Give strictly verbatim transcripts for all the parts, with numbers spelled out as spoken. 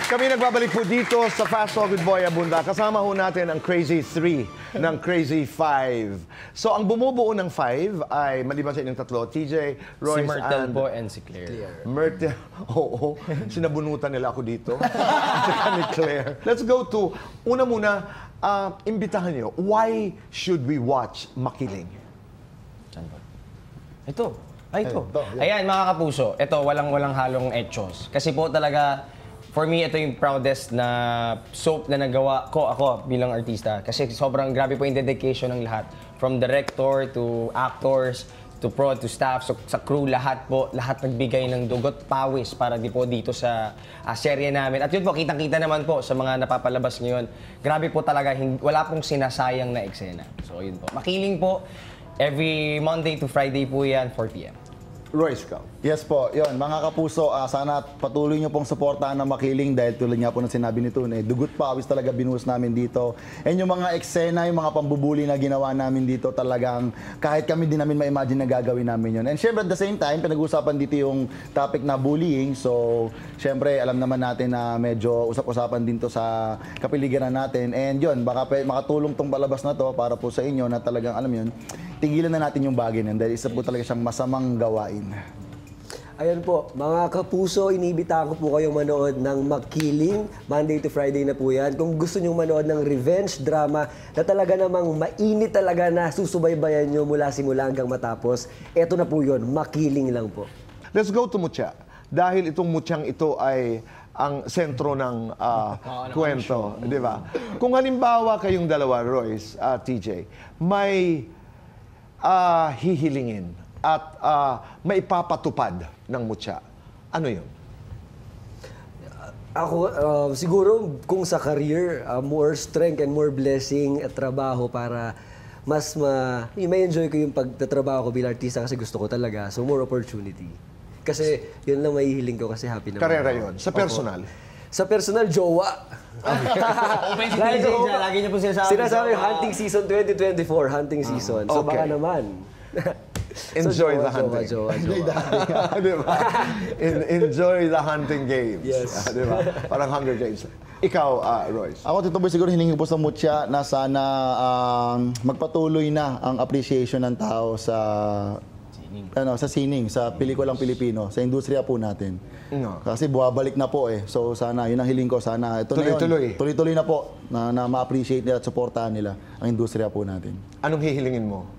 Kami nagbabalik po dito sa Fast Talk with Boy Abunda. Kasama ho natin ang Crazy three ng Crazy five. So, ang bumubuo ng five ay, maliban sa inyong tatlo, T J, Royce, si Myrtle and... po and si Claire. Myrtle, oo. Sinabunutan nila ako dito. Saka ni Claire. Let's go to, una muna, uh, imbitahan nyo. Why should we watch Makiling? Saan ba? Ito. Ay, ito. Ito, Ayan, mga kapuso. Ito, walang-walang halong etchos. Kasi po talaga, for me, ito yung proudest na soap na nagawa ko ako bilang artista. Kasi sobrang grabe po yung dedication ng lahat. From director to actors, to pro, to staff, so, sa crew, lahat po, lahat nagbigay ng dugot pawis para di po dito sa uh, serye namin. At yun po, kitang-kita naman po sa mga napapalabas ngayon. Grabe po talaga, hindi, wala pong sinasayang na eksena. So yun po. Makiling po, every Monday to Friday po yan, four p m Royce, ka. Yes po, yun. Mga kapuso, uh, sana patuloy nyo pong suportahan ng Makiling dahil tulad nga po ng sinabi ni Tune, dugot pawis talaga binuhos namin dito. And yung mga eksena, yung mga pambubuli na ginawa namin dito talagang kahit kami din namin ma-imagine na gagawin namin yun. And syempre at the same time, pinag-usapan dito yung topic na bullying. So, syempre alam naman natin na medyo usap-usapan din to sa kapiligiran natin. And yun, baka makatulong tong palabas na to para po sa inyo na talagang alam yun, tigilan na natin yung bagay na dahil isa po talaga siyang masamang gawain. Ayan po, mga kapuso, inibitahan ko po kayong manood ng Makiling. Monday to Friday na po yan. Kung gusto nyong manood ng revenge drama na talaga namang mainit talaga na susubaybayan nyo mula simula hanggang matapos, eto na po yun, Makiling lang po. Let's go to Mutya. Dahil itong Mutyang ito ay ang sentro ng uh, kwento, di ba? Kung halimbawa kayong dalawa, Royce, uh, T J, may uh, hihilingin at uh, maipapatupad ng Mutya. Ano yun? Ako, uh, siguro kung sa career, uh, more strength and more blessing at trabaho para mas ma may enjoy ko yung pagtatrabaho ko bilang artista kasi gusto ko talaga. So more opportunity. Kasi yun lang mahihiling ko kasi happy naman. Karera yun. Sa personal? Opo. Sa personal, jowa. Open si T J siya. Lagi niya po sinasabi. Sinasabi, hunting season twenty twenty-four, hunting season. So Okay. baka naman. Enjoy So, the hunting. Jowa, jowa, jowa. Diba? En- enjoy the hunting games. Yes. Ah, diba? Parang Hunger Games. Ikaw, uh, Royce. Ako, Tito Boy, siguro hiningi po sa Mutya na sana um, magpatuloy na ang appreciation ng tao sa sining. ano sa sining, sa pelikulang Pilipino, sa industriya po natin. No. Kasi buwabalik na po eh. So sana, yun ang hiling ko. Sana ito Tuloy-tuloy. na yun. Tuloy-tuloy na po na, na ma-appreciate nila at supportahan nila ang industriya po natin. Anong hihilingin mo?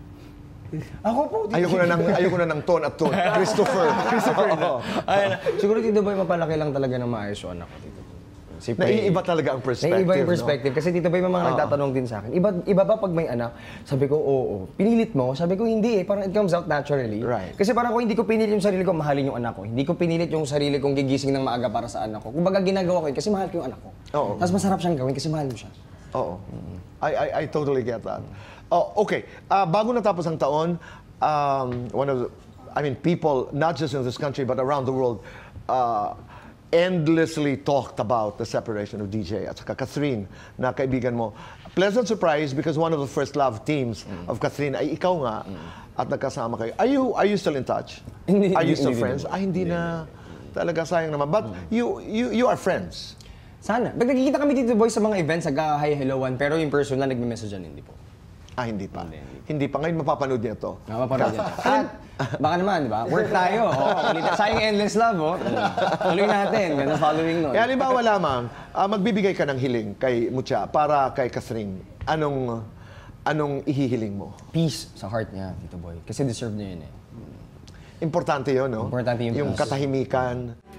Ako po, Ayoko na ng, ayoko na ng tone at tone. Christopher. Christopher na. Ayun, siguro Tito Boy, mapalaki lang talaga ng maayos yung anak ko, Tito Boy. Si Prey. Naiiba talaga ang perspective. Naiiba yung perspective. No? Kasi Tito Boy, may mga nagtatanong din sa akin, iba, iba ba pag may anak? Sabi ko, oo. Pinilit mo? Sabi ko, hindi eh. Parang it comes out naturally. Right. Kasi parang kung hindi ko pinilit yung sarili ko, mahalin yung anak ko. Hindi ko pinilit yung sarili kong gigising ng maaga para sa anak ko. Kumbaga ginagawa ko yun kasi mahal ko yung anak ko. Oo. Tapos masarap siyang gawin kasi mahal mo siya. Oo. I, I, I totally get that. Oh, okay. Uh, bago natapos ang taon, um, one of the, I mean, people, not just in this country, but around the world, uh, endlessly talked about the separation of D J at saka Catherine, na kaibigan mo. Pleasant surprise because one of the first love teams mm. of Catherine ay ikaw nga mm. at nagkasama kayo. Are you, are you still in touch? Hindi, are you hindi, still hindi, friends? hindi, Ay, hindi, hindi na. Talaga sayang naman. But mm. you, you, you are friends. Sana. Pag nagkikita kami Tito Boy sa mga events, nag-hi, helloan, pero yung personal, nagme-messagean, hindi po. Ah, hindi pa. Hindi, hindi. hindi pa. Ngayon mapapanood niya to. Mapapanood niya to. At baka naman, di ba? Work tayo. Oh, ulit. Sayang endless love, oh. Tuloy natin. Ganda following nun. Eh, halimbawa lamang, uh, magbibigay ka ng hiling kay Mutya para kay Catherine. Anong, anong ihihiling mo? Peace sa heart niya, Tito Boy. Kasi deserve niya yun eh. Importante yun, no? Importante yung Yung peace. katahimikan.